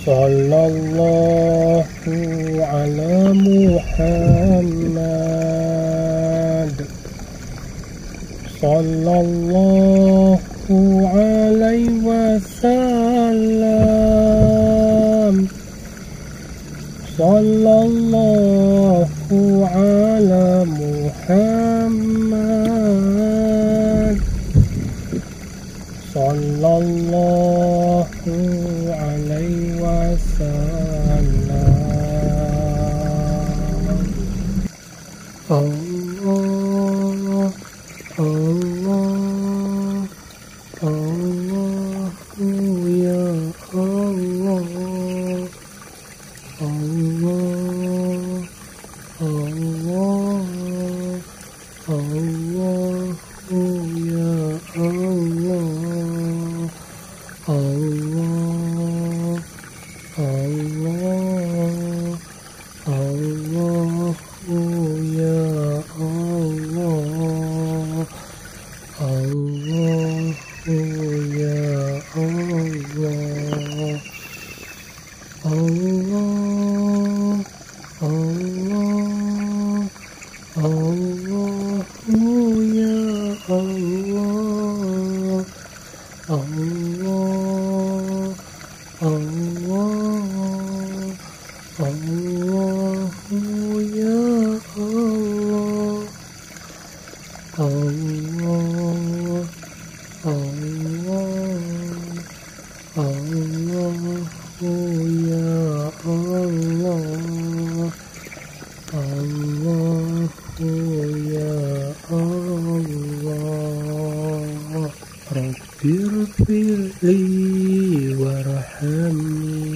Sallallahu ala Muhammad. Sallallahu alaihi wasallam. Sallallahu ala Muhammad. Sallallahu alaihi wasallam. Allah, Allah, Allahu ya Allah, Allah, Allah, Allahu ya Allah, Allah, Allah, Allahu ya Allah, Allahu ya Allah, Allah, Allah, Allahu ya Allah, Allah, Allah, Allahu ya Allah, Allah, Allah, Allahu ya Allah, Allahu ya Allah. Rabbirfirli warhamni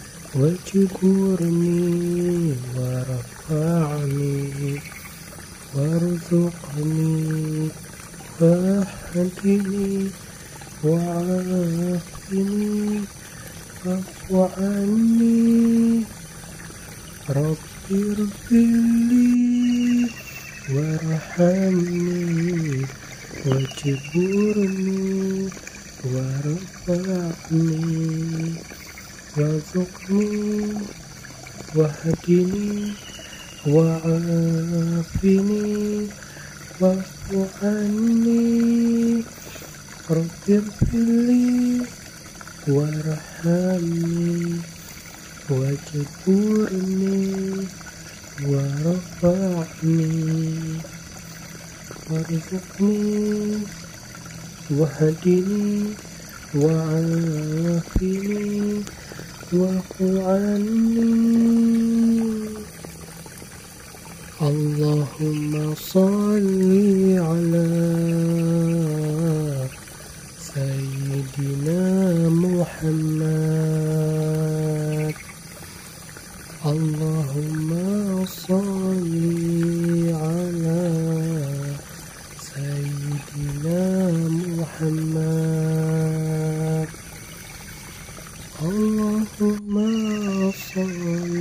wajburni warfa'ni warzuqni wahdini wa'afini wa'fu anni. Rabbirfirli warhamni wajburni warfa'ni warzuqni wahdini wa'afini wa'fu anni. Rabbirfirli warhamni wajburni warfa'ni warzuqni wahdini wa'afini wa'fu anni. Allahumma salli ala Sayyidina Muhammad. Allahumma salli ala Sayyidina Muhammad. Allahumma salli